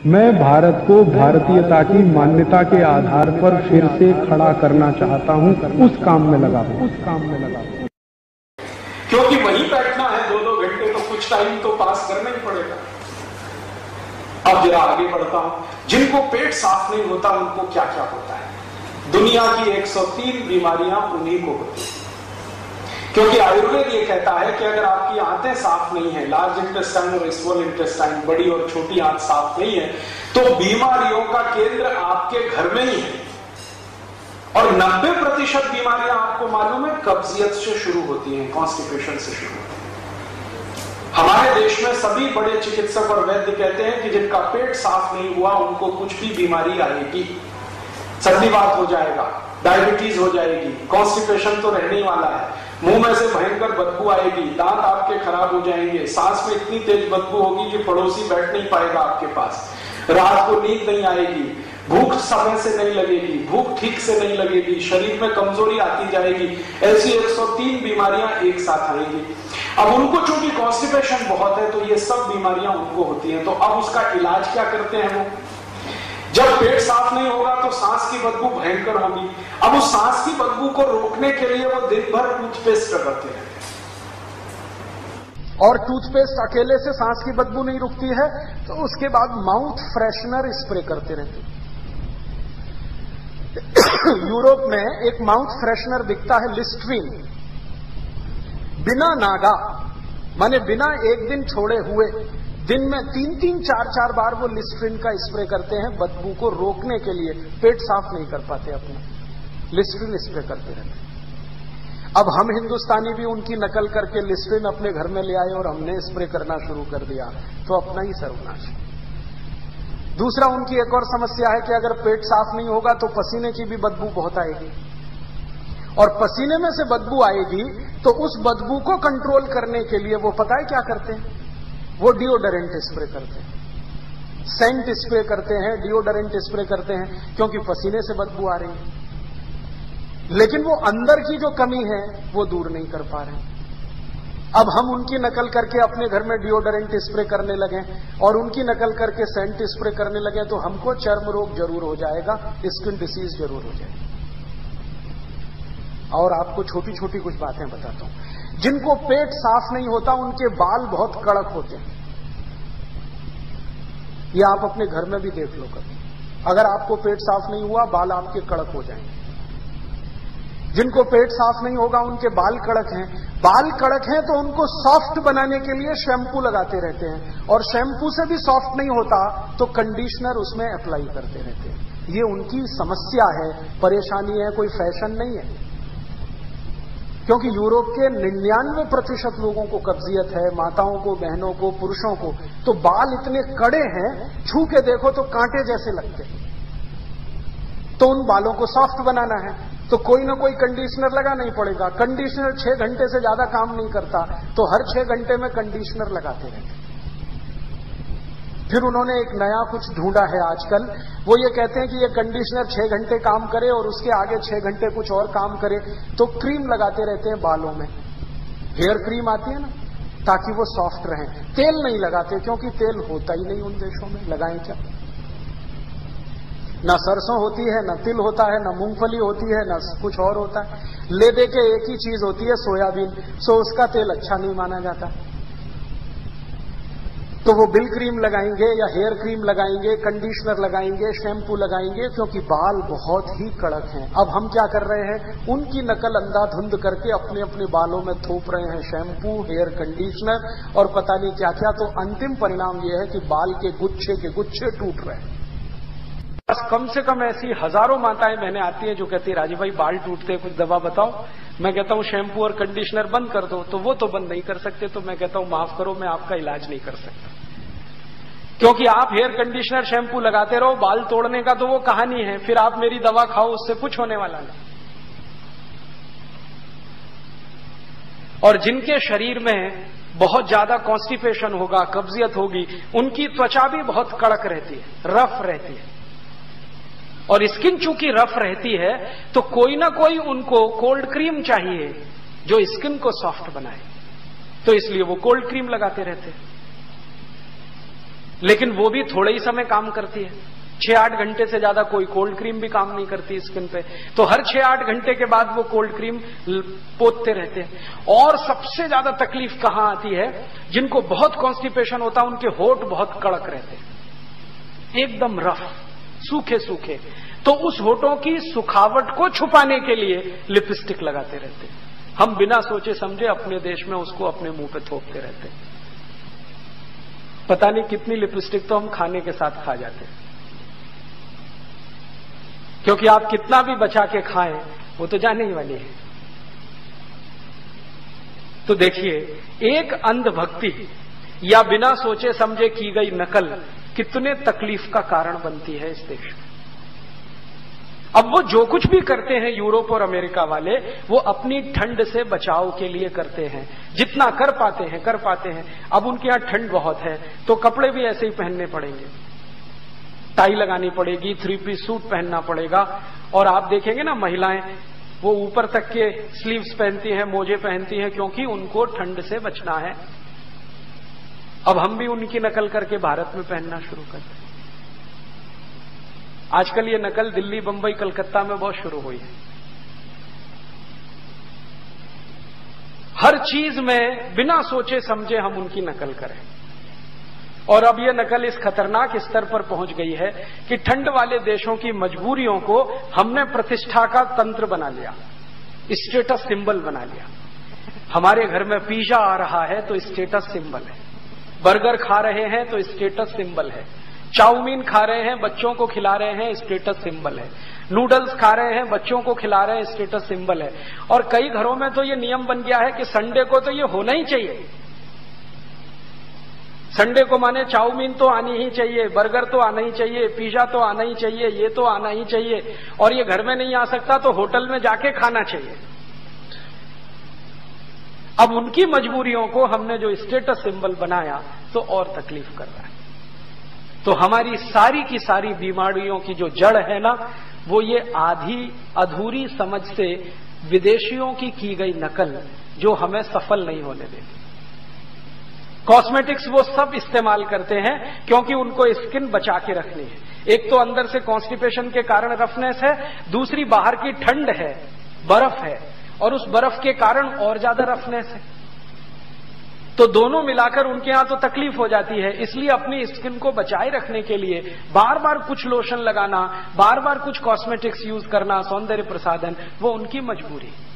मैं भारत को भारतीयता की मान्यता के आधार पर फिर से खड़ा करना चाहता हूं, उस काम में लगा हूं। क्योंकि वहीं बैठना है 2-2 घंटे, तो कुछ टाइम तो पास करना ही पड़ेगा। अब जरा आगे बढ़ता हूं। जिनको पेट साफ नहीं होता उनको क्या क्या होता है? दुनिया की 103 बीमारियां उन्हीं को होती है। क्योंकि आयुर्वेद ये कहता है कि अगर आपकी आंतें साफ नहीं है, लार्ज इंटेस्टाइन और स्मॉल इंटेस्टाइन, बड़ी और छोटी आंत साफ नहीं है, तो बीमारियों का केंद्र आपके घर में ही है। और 90% बीमारियां आपको मालूम है कब्जियत से शुरू होती हैं, कॉन्स्टिपेशन से शुरू होती है। हमारे देश में सभी बड़े चिकित्सक और वैद्य कहते हैं कि जिनका पेट साफ नहीं हुआ उनको कुछ भी बीमारी आएगी, सर्दीवात हो जाएगा, डायबिटीज हो जाएगी, कॉन्स्टिपेशन तो रहने ही वाला है, मुंह में से भयंकर बदबू आएगी, दांत आपके खराब हो जाएंगे, सांस में इतनी तेज बदबू होगी कि पड़ोसी बैठ नहीं पाएगा आपके पास, रात को नींद नहीं आएगी, भूख समय से नहीं लगेगी, भूख ठीक से नहीं लगेगी, शरीर में कमजोरी आती जाएगी। ऐसी 103 बीमारियां एक साथ आएंगी। अब उनको चूंकि कॉन्स्टिपेशन बहुत है तो ये सब बीमारियां उनको होती हैं। तो अब उसका इलाज क्या करते हैं वो? जब पेट साफ नहीं होगा तो सांस की बदबू भयंकर होगी। अब उस सांस की बदबू को रोकने के लिए वो दिन भर टूथपेस्ट रगड़ते हैं। और टूथपेस्ट अकेले से सांस की बदबू नहीं रुकती है, तो उसके बाद माउथ फ्रेशनर स्प्रे करते रहते हैं। यूरोप में एक माउथ फ्रेशनर बिकता है, लिस्ट्रीन, बिना नागा, माने बिना एक दिन छोड़े हुए दिन में 3-3, 4-4 बार वो लिस्ट्रीन का स्प्रे करते हैं बदबू को रोकने के लिए। पेट साफ नहीं कर पाते अपना, लिस्ट्रीन स्प्रे करते रहते हैं। अब हम हिंदुस्तानी भी उनकी नकल करके लिस्ट्रीन अपने घर में ले आए और हमने स्प्रे करना शुरू कर दिया, तो अपना ही सर्वनाश। दूसरा, उनकी एक और समस्या है कि अगर पेट साफ नहीं होगा तो पसीने की भी बदबू बहुत आएगी, और पसीने में से बदबू आएगी तो उस बदबू को कंट्रोल करने के लिए वो पता है क्या करते हैं? वो डिओडोरेंट स्प्रे करते हैं, सेंट स्प्रे करते हैं, डिओडोरेंट स्प्रे करते हैं, क्योंकि पसीने से बदबू आ रही है। लेकिन वो अंदर की जो कमी है वो दूर नहीं कर पा रहे। अब हम उनकी नकल करके अपने घर में डिओडोरेंट स्प्रे करने लगे और उनकी नकल करके सेंट स्प्रे करने लगे, तो हमको चर्म रोग जरूर हो जाएगा, स्किन डिसीज जरूर हो जाएगी। और आपको छोटी छोटी कुछ बातें बताता हूं। जिनको पेट साफ नहीं होता उनके बाल बहुत कड़क होते हैं। ये आप अपने घर में भी देख लो कभी, अगर आपको पेट साफ नहीं हुआ बाल आपके कड़क हो जाएंगे। जिनको पेट साफ नहीं होगा उनके बाल कड़क हैं। बाल कड़क हैं तो उनको सॉफ्ट बनाने के लिए शैम्पू लगाते रहते हैं, और शैम्पू से भी सॉफ्ट नहीं होता तो कंडीशनर उसमें अप्लाई करते रहते हैं। ये उनकी समस्या है, परेशानी है, कोई फैशन नहीं है। क्योंकि यूरोप के 99% लोगों को कब्जियत है, माताओं को, बहनों को, पुरुषों को, तो बाल इतने कड़े हैं, छू के देखो तो कांटे जैसे लगते हैं। तो उन बालों को सॉफ्ट बनाना है तो कोई ना कोई कंडीशनर लगाना ही पड़ेगा। कंडीशनर 6 घंटे से ज्यादा काम नहीं करता, तो हर 6 घंटे में कंडीशनर लगाते रहते। फिर उन्होंने एक नया कुछ ढूंढा है आजकल, वो ये कहते हैं कि ये कंडीशनर 6 घंटे काम करे और उसके आगे 6 घंटे कुछ और काम करे, तो क्रीम लगाते रहते हैं बालों में। हेयर क्रीम आती है ना, ताकि वो सॉफ्ट रहें। तेल नहीं लगाते क्योंकि तेल होता ही नहीं उन देशों में, लगाएं क्या? ना सरसों होती है, ना तिल होता है, ना मूंगफली होती है, ना कुछ और होता है। ले दे के एक ही चीज होती है, सोयाबीन, सो उसका तेल अच्छा नहीं माना जाता। तो वो बिल क्रीम लगाएंगे या हेयर क्रीम लगाएंगे, कंडीशनर लगाएंगे, शैम्पू लगाएंगे, क्योंकि बाल बहुत ही कड़क हैं। अब हम क्या कर रहे हैं? उनकी नकल अंधाधुंध करके अपने अपने बालों में थोप रहे हैं शैम्पू, हेयर कंडीशनर और पता नहीं क्या क्या। तो अंतिम परिणाम यह है कि बाल के गुच्छे टूट रहे हैं। बस कम से कम ऐसी हजारों माताएं बहनें आती हैं जो कहती है राजीव भाई बाल टूटते, कुछ दवा बताओ। मैं कहता हूं शैम्पू और कंडीशनर बंद कर दो, तो वो तो बंद नहीं कर सकते। तो मैं कहता हूं माफ करो, मैं आपका इलाज नहीं कर सकता, क्योंकि आप हेयर कंडीशनर शैम्पू लगाते रहो, बाल तोड़ने का तो वो कहानी है, फिर आप मेरी दवा खाओ, उससे कुछ होने वाला नहीं। और जिनके शरीर में बहुत ज्यादा कॉन्स्टिपेशन होगा, कब्जियत होगी, उनकी त्वचा भी बहुत कड़क रहती है, रफ रहती है। और स्किन चूंकि रफ रहती है तो कोई ना कोई उनको कोल्ड क्रीम चाहिए जो स्किन को सॉफ्ट बनाए, तो इसलिए वो कोल्ड क्रीम लगाते रहते हैं। लेकिन वो भी थोड़े ही समय काम करती है। 6-8 घंटे से ज्यादा कोई कोल्ड क्रीम भी काम नहीं करती स्किन पे, तो हर 6-8 घंटे के बाद वो कोल्ड क्रीम पोतते रहते हैं। और सबसे ज्यादा तकलीफ कहां आती है, जिनको बहुत कॉन्स्टिपेशन होता है उनके होठ बहुत कड़क रहते हैं, एकदम रफ, सूखे सूखे, तो उस होठों की सुखावट को छुपाने के लिए लिपस्टिक लगाते रहते हैं। हम बिना सोचे समझे अपने देश में उसको अपने मुंह पे थोपते रहते हैं। पता नहीं कितनी लिपस्टिक तो हम खाने के साथ खा जाते हैं, क्योंकि आप कितना भी बचा के खाएं वो तो जाने ही वाली है। तो देखिए, एक अंधभक्ति या बिना सोचे समझे की गई नकल कितने तकलीफ का कारण बनती है इस देश में। अब वो जो कुछ भी करते हैं यूरोप और अमेरिका वाले, वो अपनी ठंड से बचाव के लिए करते हैं, जितना कर पाते हैं। अब उनके यहां ठंड बहुत है तो कपड़े भी ऐसे ही पहनने पड़ेंगे, टाई लगानी पड़ेगी, 3 पीस सूट पहनना पड़ेगा। और आप देखेंगे ना, महिलाएं वो ऊपर तक के स्लीव्स पहनती हैं, मोजे पहनती हैं, क्योंकि उनको ठंड से बचना है। अब हम भी उनकी नकल करके भारत में पहनना शुरू करते हैं। आजकल ये नकल दिल्ली, बंबई, कलकत्ता में बहुत शुरू हुई है। हर चीज में बिना सोचे समझे हम उनकी नकल करें। और अब यह नकल इस खतरनाक स्तर पर पहुंच गई है कि ठंड वाले देशों की मजबूरियों को हमने प्रतिष्ठा का तंत्र बना लिया, स्टेटस सिंबल बना लिया। हमारे घर में पिज्जा आ रहा है तो स्टेटस सिंबल है, बर्गर खा रहे हैं तो स्टेटस सिंबल है, चाउमीन खा रहे हैं बच्चों को खिला रहे हैं स्टेटस सिंबल है, नूडल्स खा रहे हैं बच्चों को खिला रहे हैं स्टेटस सिंबल है। और कई घरों में तो ये नियम बन गया है कि संडे को तो ये होना ही चाहिए। संडे को माने चाउमीन तो आनी ही चाहिए, बर्गर तो आना ही चाहिए, पिज्जा तो आना ही चाहिए, ये तो आना ही चाहिए। और ये घर में नहीं आ सकता तो होटल में जाके खाना चाहिए। अब उनकी मजबूरियों को हमने जो स्टेटस सिंबल बनाया तो और तकलीफ कर रहा है। तो हमारी सारी की सारी बीमारियों की जो जड़ है ना, वो ये आधी अधूरी समझ से विदेशियों की गई नकल, जो हमें सफल नहीं होने देती। कॉस्मेटिक्स वो सब इस्तेमाल करते हैं क्योंकि उनको स्किन बचा के रखनी है। एक तो अंदर से कॉन्स्टिपेशन के कारण रफनेस है, दूसरी बाहर की ठंड है, बर्फ है, और उस बर्फ के कारण और ज्यादा रफनेस है। तो दोनों मिलाकर उनके यहां तो तकलीफ हो जाती है। इसलिए अपनी स्किन को बचाए रखने के लिए बार बार कुछ लोशन लगाना, बार बार कुछ कॉस्मेटिक्स यूज करना, सौंदर्य प्रसाधन, वो उनकी मजबूरी।